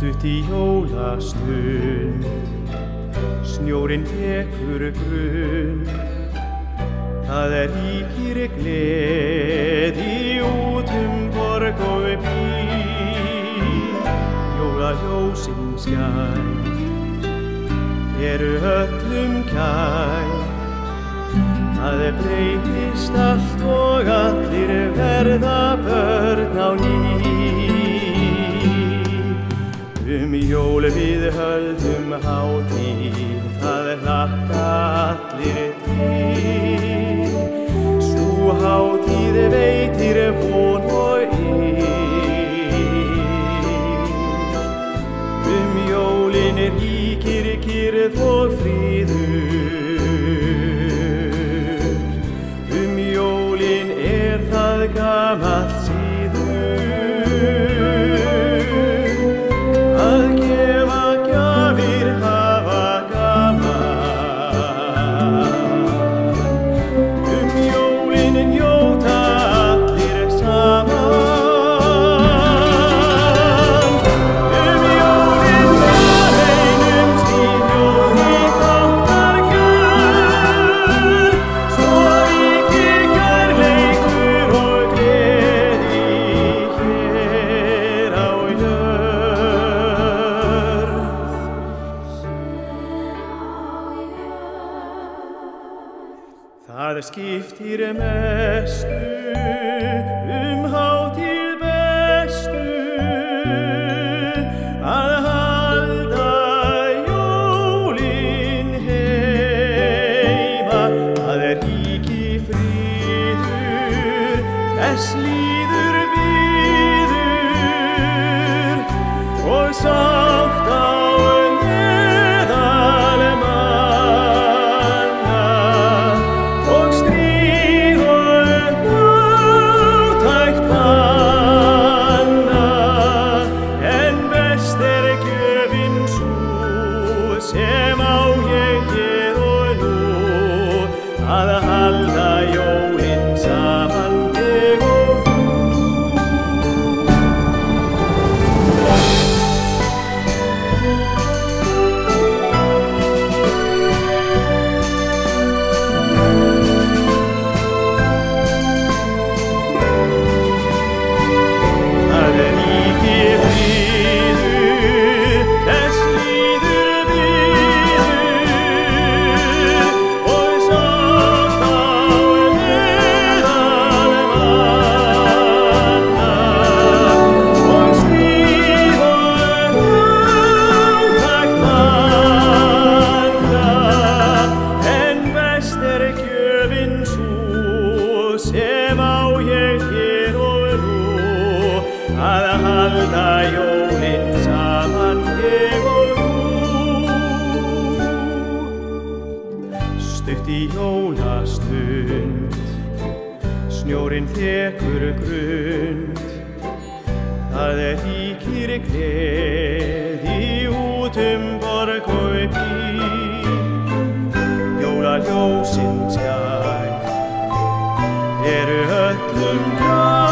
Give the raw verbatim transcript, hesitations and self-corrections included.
Stutt í jólastund, snjórinn tekur grunn. Það er ríkir gleði út borg og bý. Jólaljósin skær eru öllum kær. Það breytist allt og allir verða börn á ný. Um jól við höldum hátíð, það hlakka allir til. Sú hátíð veitir von og yl. Um jólin ríkir kyrrð og fríður. Um jólin er það gamall síður. Að gefa gjafir, hafa gaman. Um jólin njóta allir saman. Um jólin sameinumst í ljóði þáttargjörð. Svo ríkir kærleikur og gleði hér á jörð. Það skiptir mestu um hátíð bestu að halda jólin heima. Það ríki fríður, þess líður bíður og sátt á meðal manna. Og stríð og fátækt banna, en best er gjöfin sú sem á ég hér og nú. Að halda jólin saman ég og þú. Það ríkir fríður, þess líður bíður og sátt á meðal manna. Og stríð og fátækt banna, en best er gjöfin sú sem á ég hér og nú. Að halda jólin saman ég og þú. Stutt í jólastund, snjórinn tekur grund. Það ríkir gleði út borg og bý. Jólaljósin skær eru öllum kær.